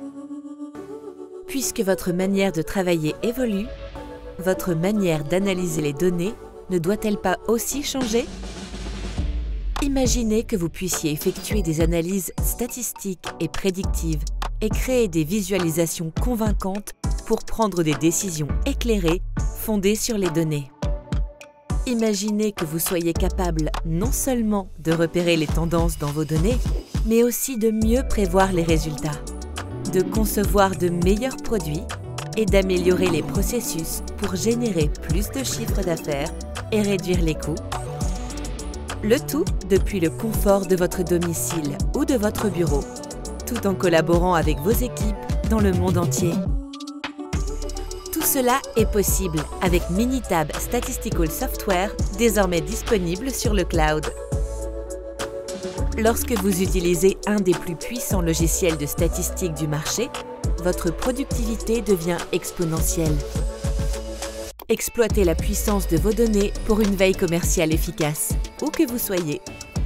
Puisque votre manière de travailler évolue, votre manière d'analyser les données ne doit-elle pas aussi changer? Imaginez que vous puissiez effectuer des analyses statistiques et prédictives et créer des visualisations convaincantes pour prendre des décisions éclairées fondées sur les données. Imaginez que vous soyez capable non seulement de repérer les tendances dans vos données, mais aussi de mieux prévoir les résultats, de concevoir de meilleurs produits et d'améliorer les processus pour générer plus de chiffre d'affaires et réduire les coûts. Le tout depuis le confort de votre domicile ou de votre bureau, tout en collaborant avec vos équipes dans le monde entier. Tout cela est possible avec Minitab Statistical Software, désormais disponible sur le cloud. Lorsque vous utilisez un des plus puissants logiciels de statistique du marché, votre productivité devient exponentielle. Exploitez la puissance de vos données pour une veille commerciale efficace, où que vous soyez.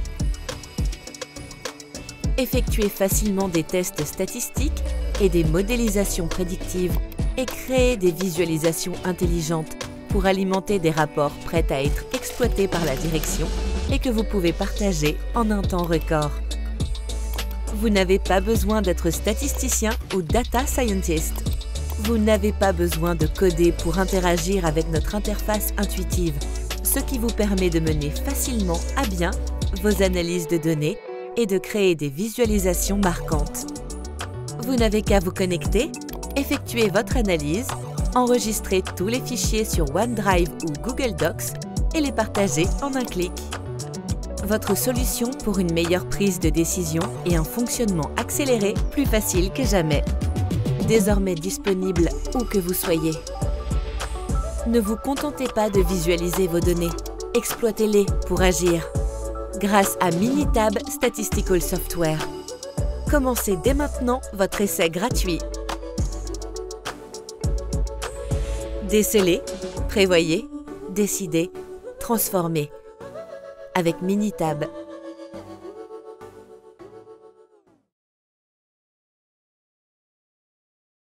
Effectuez facilement des tests statistiques et des modélisations prédictives et créez des visualisations intelligentes pour alimenter des rapports prêts à être exploités par la direction et que vous pouvez partager en un temps record. Vous n'avez pas besoin d'être statisticien ou data scientist. Vous n'avez pas besoin de coder pour interagir avec notre interface intuitive, ce qui vous permet de mener facilement à bien vos analyses de données et de créer des visualisations marquantes. Vous n'avez qu'à vous connecter, effectuer votre analyse, enregistrer tous les fichiers sur OneDrive ou Google Docs et les partager en un clic. Votre solution pour une meilleure prise de décision et un fonctionnement accéléré plus facile que jamais. Désormais disponible où que vous soyez. Ne vous contentez pas de visualiser vos données, exploitez-les pour agir. Grâce à Minitab Statistical Software. Commencez dès maintenant votre essai gratuit. Décelez, prévoyez, décidez, transformez. Avec Minitab.